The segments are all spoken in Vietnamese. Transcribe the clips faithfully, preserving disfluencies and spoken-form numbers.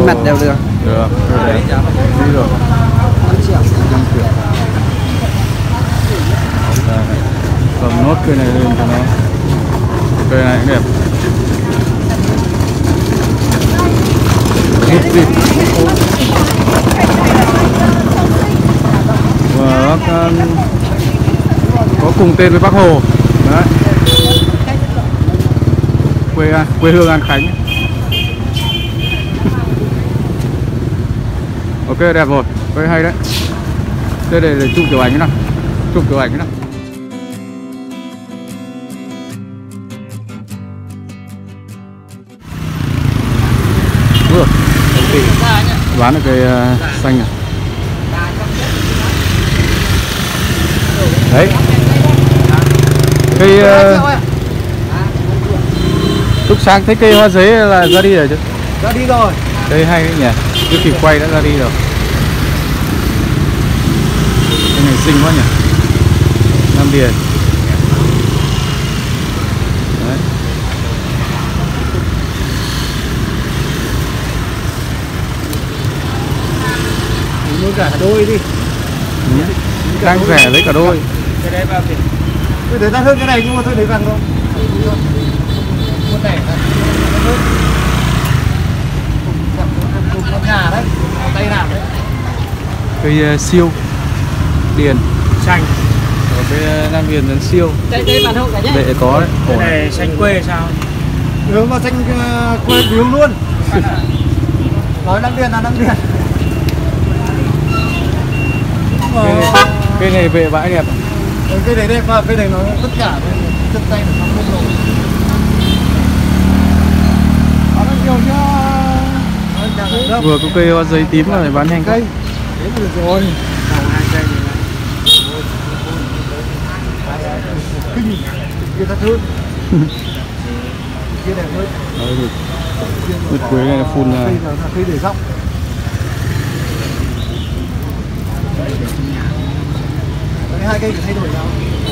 mặt đều được. Được, rồi đấy. Đi rồi. năm triệu. Cầm nốt cây này lên cho nó. Cây này cũng đẹp. Rít rít. Và bác uh, có cùng tên với bác Hồ. Đấy. Quê quê hương An Khánh. Ok, đẹp rồi, cây hay đấy. Đây để, để chụp kiểu ảnh cái nào, chụp kiểu ảnh cái nào. Vừa, bán được cây uh, xanh này. Đấy. Cây uh, lúc sáng thấy cây hoa giấy là ra đi rồi chứ? Ra đi rồi. Đây hay đấy nhỉ, chưa kịp quay đã ra đi rồi. Cái này xinh quá nhỉ, Nam Điền. Đấy. Mua cả đôi đi. Đang rẻ lấy cả đôi. Cái đấy bao tiền? Tôi thấy đắt hơn cái này nhưng mà tôi thấy bằng không? Mua này nhà đấy, tay làm đấy. Cây uh, siêu điền Xanh. ở cái Nam Điền là siêu. Đây đây bạn hộ cả nhé. Để có đấy. Cái này xanh quê sao? Ừ mà xanh uh, quê biếu luôn. Nói Nam Điền là Nam Điền. Cây này, cây này về bãi đẹp. Ừ, cây này đẹp mà cây này nó tất cả chân tay nó không nổi. Nó nhiều nhá. Vừa có cây hoa giấy tím là phải bán nhanh cây. Đấy được rồi. Hai cây này. Kinh. Kia thật hơn. Kia đẹp hơn. Đấy được. Mứt quế này là phun là cây để rộng. Hai cây phải thay đổi nhau.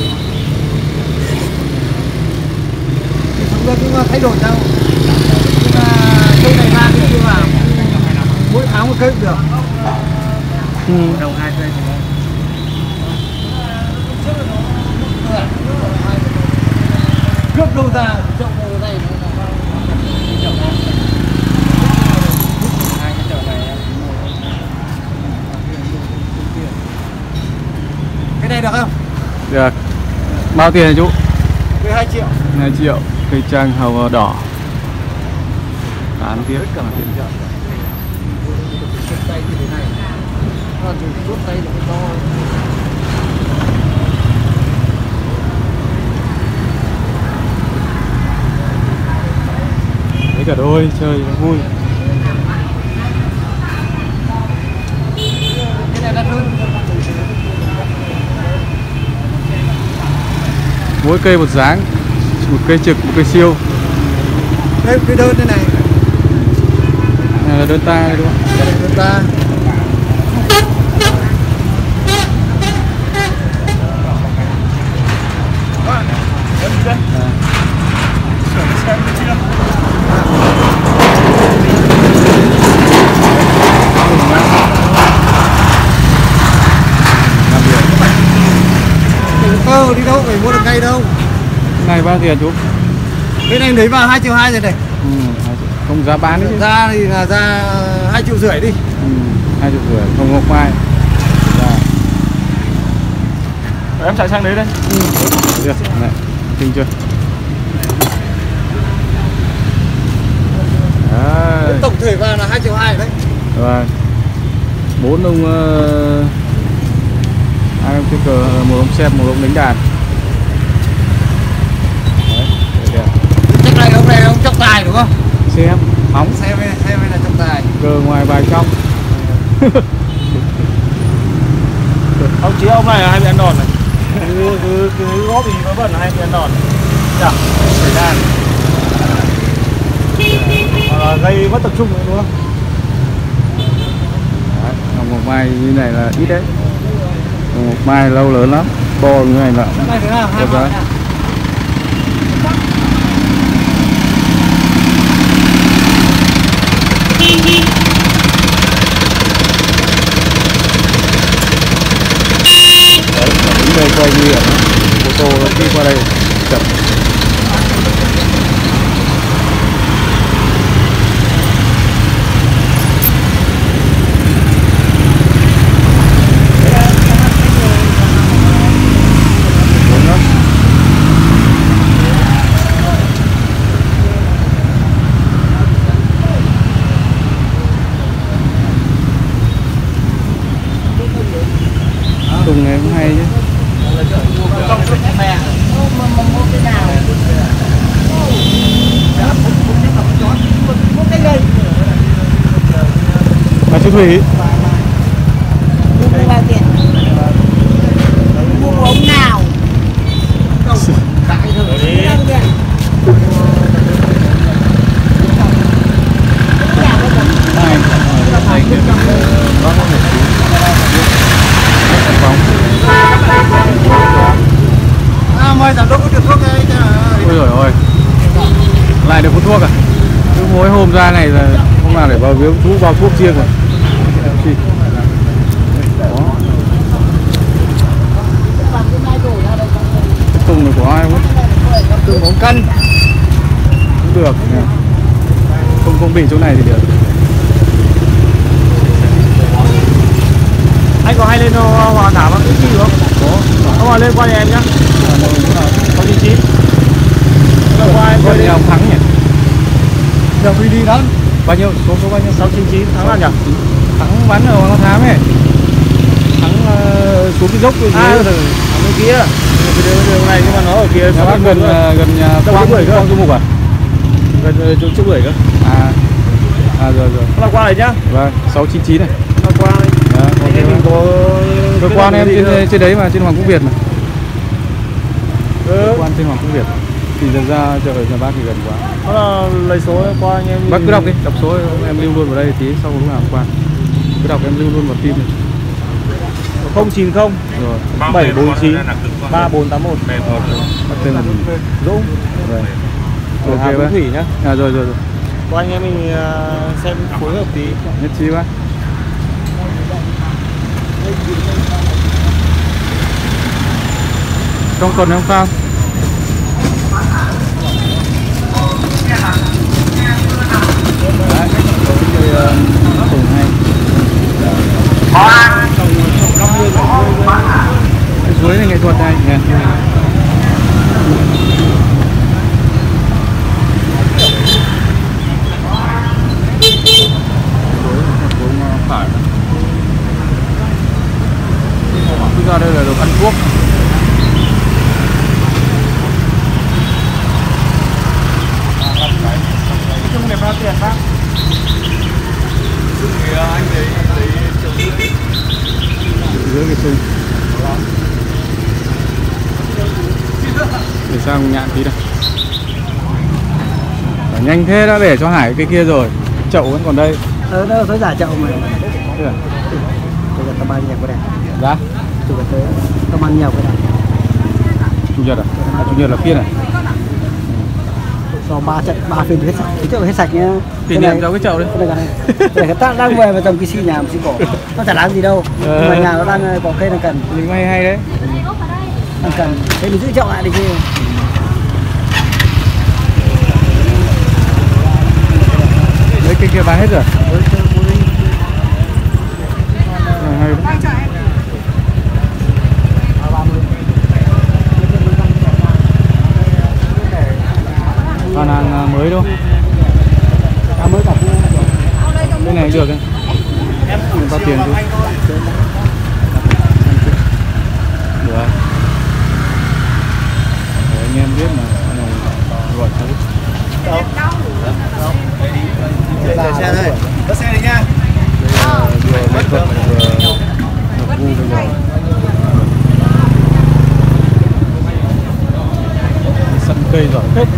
Chúng ta cũng thay đổi nhau. Nhưng mà cây này ra cái kia vào mỗi tháng một cây cũng được. ừ. Đầu hai cây thì cướp đâu ra trộm đâu đây hai cái chậu này. Cái này được không? Được. Bao tiền hả chú? Cây hai triệu. hai triệu. Cây trang hồng đỏ. Bán tiếp cả tiền chợ. Tay như thế này. Nó dùng rút tay được to. Lấy cả đôi chơi vui. Cái này đắt hơn. Mỗi cây một dáng, một cây trực, một cây siêu. Đây cái đơn đây này. Này là đơn ta đây đúng không? Đây là đơn ta. Ờ, đi đâu phải mua được ngay đâu. Này bao tiền chú? Cái này lấy vào hai triệu hai rồi này. Ừ, không giá bán đấy chứ. Ra thì là ra hai triệu rưỡi đi. Ừ, hai triệu rưỡi, không ngọc mai. Em chạy sang đấy đây. Ừ. Được, này, kinh chưa? Đấy. Tổng thể vào là hai triệu hai đấy. Rồi. Bốn ông uh, hai ông chơi cờ, một ông xem, một ông đánh đàn. Đấy, đẹp. Chắc này ông này ông trọng tài đúng không? Xem, bóng. Xem đây, xem đây là trọng tài. Cờ ngoài bài trong. Ông chí ông này là hay bị ăn đòn này. Cứ cứ cứ góp thì có bẩn là hay bị ăn đòn. Chẳng xảy ra. Hoặc là gây mất tập trung nữa đúng không? Đấy, Ngọc Mai như này là ít đấy. Ngọc Mai lâu lớn lắm, to như này là. Cái này thế nào? Hai triệu. đây nguy hiểm lắm. Ô tô nó đi qua đây chậm. Tùng này cũng hay chứ. Bà chú Thủy. Mua bao tiền? Mua ống nào? Đại thôi. À, mời giám đốc có được thuốc đây. Ôi giời ơi, lại được hút thuốc à? Cứ mỗi hôm ra này là hôm nào để vào viếng thú bao thuốc riêng rồi. Đó. Cái Tùng này của ai không? Tùng bóng cân. Cũng được nha. Không không bị chỗ này thì được. Anh có hay lên Hòa Thám không? Cái gì không? Có. Ông Hòa lên qua nhà em nhá. Có chín chín. Hôm qua em Có chơi đi đi. ông Thắng nhỉ? Giờ quy đi đó. Bao nhiêu? Số số bao nhiêu? sáu chín chín tháng nào nhỉ? Thắng bắn ở Hoàng Thám ấy. Thắng uh, xuống cái dốc bên À, dưới. ở bên kia. Cái đường, đường này nhưng mà nó ở kia. Nhà bác gần uh, gần nhà Đâu Quang có bưởi cơ. Quang Du Mục à? Gần chỗ trước bưởi cơ. À. À rồi rồi. Hôm nào qua này nhá. Vâng, sáu chín chín này. Hôm nào qua đây. Đó, Anh ok em mình bác. có Cơ quan em trên, trên đấy mà, trên Hoàng Quốc Việt mà. Ừ. Cơ quan trên Hoàng Quốc Việt. Thì dần ra chợ nhà bác thì gần quá. Nó là lấy số qua anh em. Bác cứ đọc đi, đọc số em lưu luôn vào đây tí sau lúc nào qua. Cứ đọc em lưu luôn vào tim này. không chín không Rồi. bảy bốn chín ba bốn tám một. Bác tên là gì? Dũng. Rồi. Cửa Ok hàng bác. Phú Thủy nhá. À rồi rồi rồi. Qua anh em mình uh, xem phối hợp tí. Nhất trí bác. Trong tuần không sao. Đấy, cái uh, Tùng hay. Cái suối này nghệ thuật này nè. Phải. Cứ ra đây là được ăn thuốc. Chung này bao tiền bác? Dưới cái sung. Để sang nhạn tí đây. Phải nhanh thế đã để cho Hải cái kia rồi. Chậu vẫn còn đây. Ờ, đâu tới giả chậu mà. Thế à? Tôi gặp tao nhiều cái này. Giá? Tôi gặp tới tao ăn nhiều cái này. Chủ nhật à? À chủ nhật là phiên à? Sau ba trận ba phiên hết sạch, cái chậu hết sạch nhá. Kỷ niệm cho cái chậu đấy. Cái này cái này ta đang về mà trồng cái xi nhà một xi cỏ. Nó chả làm gì đâu. Ờ. Nhưng mà nhà nó đang có cây đang cần. Lính hay hay đấy. Đang cần. Thế mình giữ chậu lại đi chứ. Đấy cái kia bán hết rồi. À, hay đấy. Toàn hàng mới đâu. À, mới cả khu. Cái này được đấy. Bao tiền chứ? Được. Để anh em biết mà cái này gọi thấy. Để xe đây. Có xe đi nha. Vừa lấy cận vừa ngập ngu bây giờ. Sẵn cây giỏi phết.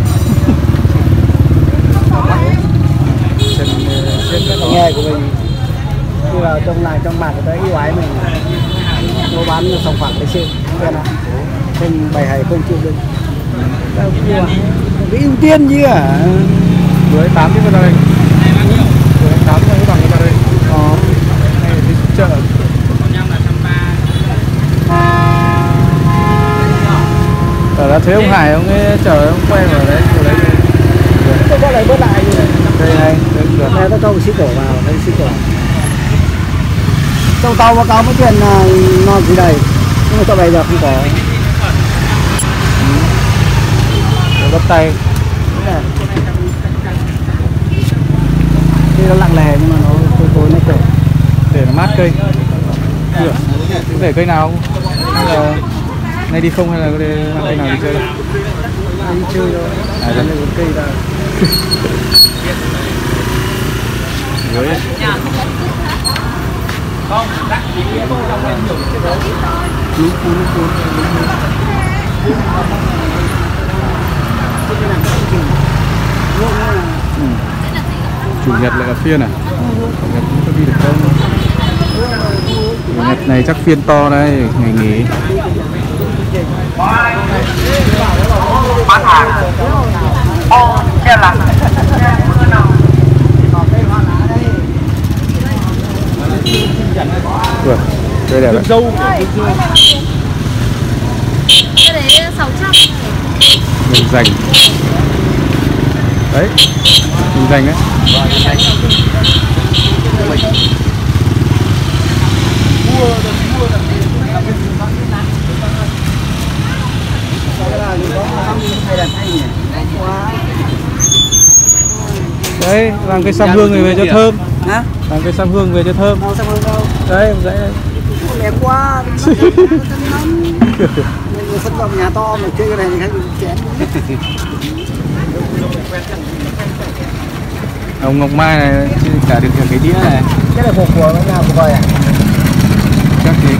Nghề của mình đi vào trong làng trong mạc tới yêu ái mình mua bán sòng phẳng cái sự quen ạ, mình bày hay không chịu được đâu kia cái ưu tiên gì à Vừa tám cái ra đây. Vừa tám cái bằng ra đây. Ờ. Này đi chợ. thế ông Hải ông ấy chở ông quen ở đấy ở đấy. Tôi có lại bớt lại như này. Đây này, đây được. Đây tôi cho một xí cổ vào, đây xí cổ. Trong tàu báo cáo với tiền là ngon gì đây, nhưng mà cho bây giờ không có. Bắt tay. Đây nó lặng lè nhưng mà nó tối tối nó cổ. Để nó mát cây. Được. Để cây nào hay là nay đi không hay là có để mang cây nào đi chơi? Đi chơi thôi. À, đây là cây ra. Với ấy. Không, đặt chỉ trong này nhiều cái đó. Cú cú cú. Ừ. Chủ nhật lại là phiên à? Chủ nhật không có đi được đâu. Chủ nhật này chắc phiên to đây, ngày nghỉ. Bán hàng. Ô, xe lặng. Được, đây đẹp đấy. Dâu. Cái đấy sáu trăm. Mình dành. Đấy, mình dành đấy. Đấy, làm cây sam hương này về cho thơm. Hả? Làm cây sam hương về cho thơm. Đâu, sao hương đâu? Đấy, dãy đây. Đẹp quá. Mình phân vào nhà to mà chơi cái này thì thấy mình chén. Ông Ngọc Mai này cả được cả cái đĩa này. Cái này phục của nó nào của voi à? Chắc gì.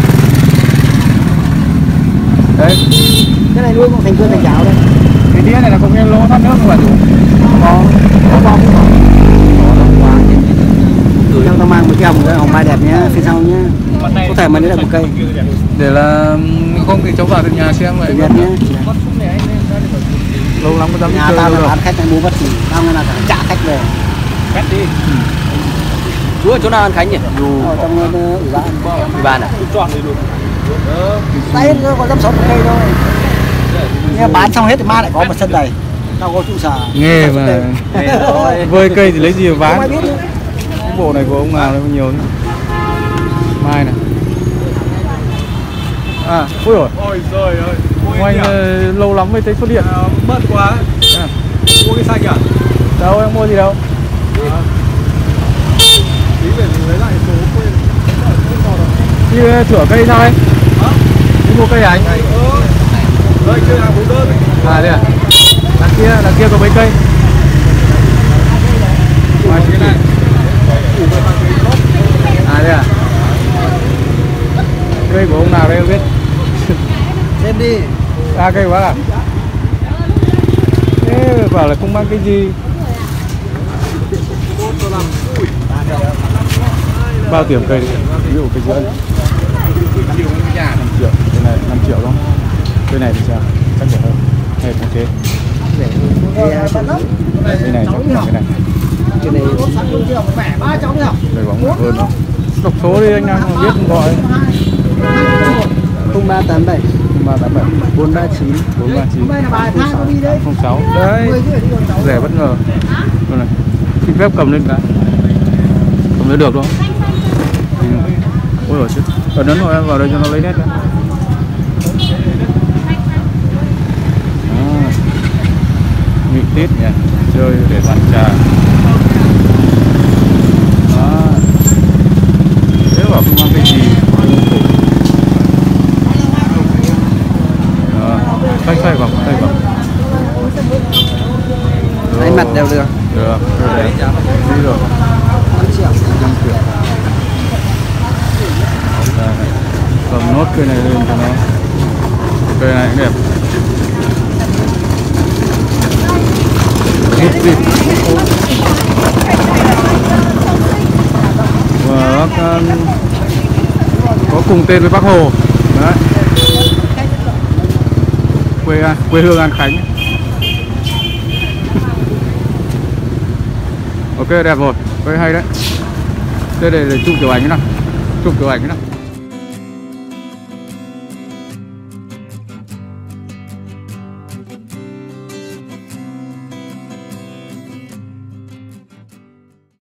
Đấy. Cái này nuôi con thành cương thành chảo đây. Cái đĩa này là có cái lỗ thoát nước không ạ? Có, có bom không? Có đâu quá. Gửi cho tao mang một cái hồng, cái hồng mai đẹp nhé, phía sau nhé. Có thể mà lấy được một cây. Để là không thì cháu vào được nhà xem vậy. Đẹp nhé. Lâu lắm có dám đi Nhà chơi tao đâu. là bán khách mua bất kỳ, tao nghe là phải trả khách về. Cắt đi. Chú ở chỗ nào ăn Khánh nhỉ? Ở trong uh, ủy ban. Ủy ban à? Chọn đi luôn. Đấy, nó có dăm sáu một cây thôi. Nhưng bán xong hết thì mai lại có một sân đầy. Tao có trụ sở. Nghe mà. Vơi cây thì lấy gì mà Không ai bán. biết nữa. Cái bộ này của ông nào nó nhiều nữa. Mai này. À, ui rồi. Ôi giời ơi. Anh uh, lâu lắm mới thấy xuất hiện. À, bận quá. À. Mua cái xanh à? Đâu em mua gì đâu. À. Tí về mình lấy lại số quên. Đi chữa cây sao anh? Hả? Đi mua cây à anh? Ừ. Đây chơi hàng bốn đơn. À đây à? Đằng kia, đằng kia có mấy cây. Ngoài cái này. À đây à? Cây của ông nào đây không biết? Xem đi. À cây quá à? Thế bảo là không mang cái gì. Bao tiền cây đấy? Ví dụ cây rưỡi năm triệu, cái này năm triệu đúng không? Cây này thì sao? Chắc rẻ hơn hay cũng thế? Cây này chắc khoảng cái này. Cái này ba cháu đi học. Đây bóng hơn đó. Đọc số đi anh em không biết không gọi. không ba tám bảy ba tám bảy bốn ba chín bốn ba chín hôm nay là bài thang có đi đấy không sáu đấy rẻ bất ngờ luôn này xin phép cầm lên cả cầm lên được không? Ôi rồi chứ ấn ấn rồi em vào đây cho nó lấy nét nữa. À, nghỉ tít nhỉ chơi để bàn trà đó thế bảo không mang cái gì xoay xoay vòng xoay vòng Đánh mặt đều được. Được, được đấy. Đi rồi. năm triệu. Cầm nốt cây này lên cho nó. Cây này cũng đẹp. Vịt vịt. Và bác uh, có cùng tên với bác Hồ. Đấy. Quê quê hương An Khánh. Ok đẹp rồi, cây hay đấy. Đây để, để chụp kiểu ảnh cái nào, chụp kiểu ảnh cái nào.